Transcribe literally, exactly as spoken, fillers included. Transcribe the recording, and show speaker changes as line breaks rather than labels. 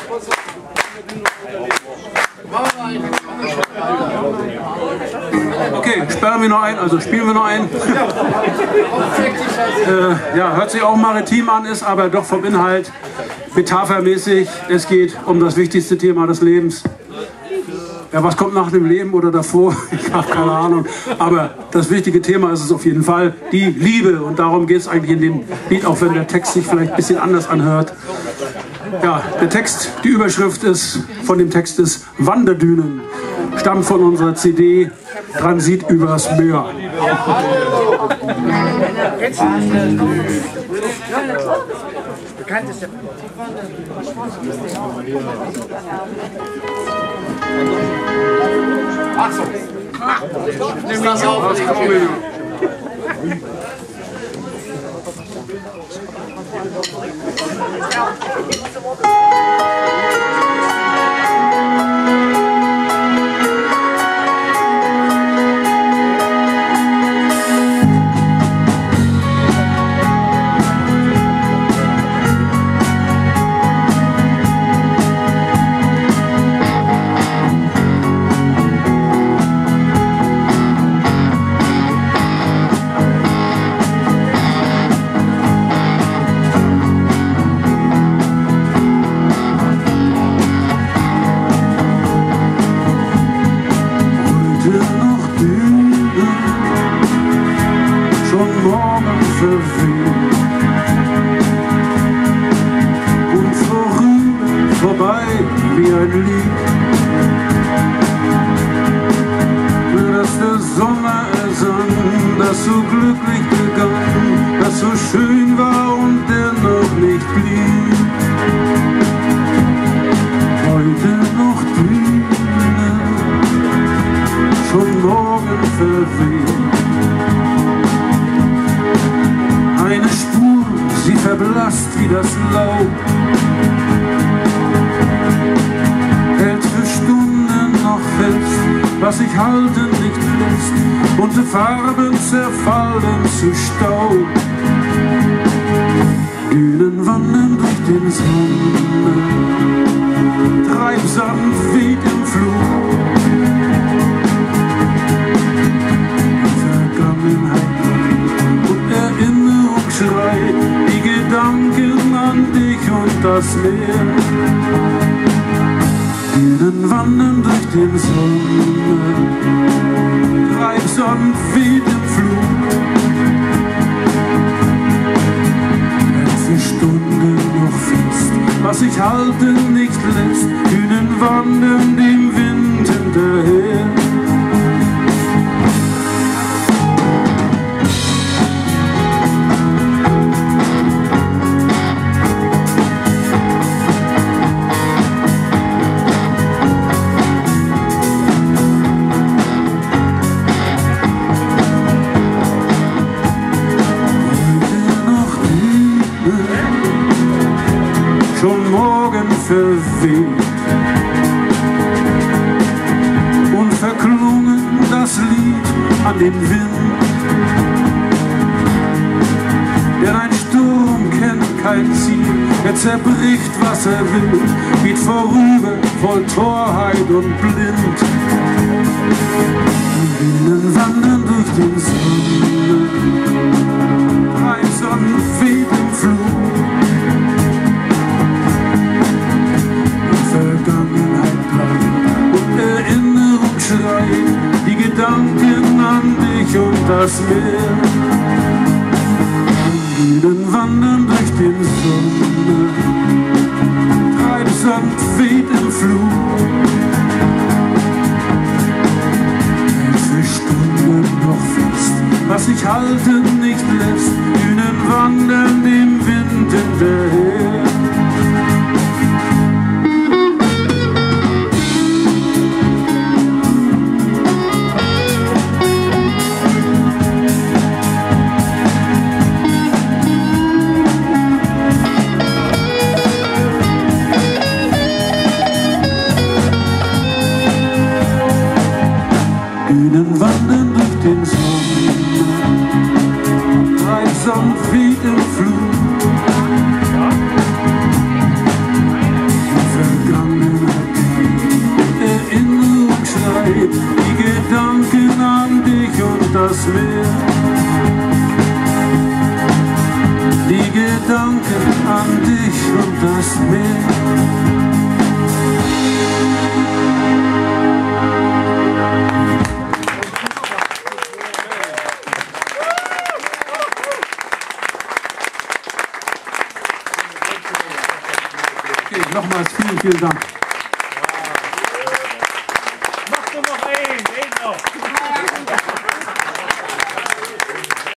Okay, sperren wir noch ein, also spielen wir noch ein. äh, ja, hört sich auch maritim an, ist aber doch vom Inhalt metaphermäßig. Es geht um das wichtigste Thema des Lebens. Ja, was kommt nach dem Leben oder davor? Ich habe keine Ahnung. Aber das wichtige Thema ist es auf jeden Fall, die Liebe. Und darum geht es eigentlich in dem Lied, auch wenn der Text sich vielleicht ein bisschen anders anhört. Ja, der Text, die Überschrift ist, von dem Text ist Wanderdünen. Stammt von unserer C D Transit übers Meer.
Ach so. Nimm das auf. Und vorüber, vorbei wie ein Lied, für das der Sommer ersann, das so glücklich begann, das so schön war und dennoch nicht blieb. Heute noch Düne, schon morgen verweht. Eine Spur, sie verblasst wie das Laub, hält für Stunden noch fest, was sich halten nicht lässt. Bunte Farben zerfallen zu Staub. Dünen wandern durch den Sommer, Treibsand weht im Flug. Vergangenheit und Erinnerung schreit, die Gedanken an dich und das Meer. Dünen wandern durch den Sommer, Treibsand weht im Flug. Hält für Stunden noch fest, was sich halten nicht lässt. Dünen wandern dem Wind hinterher. Schon morgen verweht und verklungen das Lied an den Wind. Denn ein Sturm kennt kein Ziel, er zerbricht, was er will, geht vorüber, voll Torheit und blind. Dünen wandern durch den Sommer, Treibsand weht im Flug. Die Gedanken an dich und das Meer. Dünen wandern durch den Sommer, Treibsand weht im Flug. Hält für Stunden noch fest, was sich halten nicht lässt. Dünen wandern dem Wind hinterher. Dünen wandern durch den Sommer, Treibsand weht im Flug. Meer. Die Gedanken an dich und das Meer.
Okay, nochmals vielen, vielen Dank.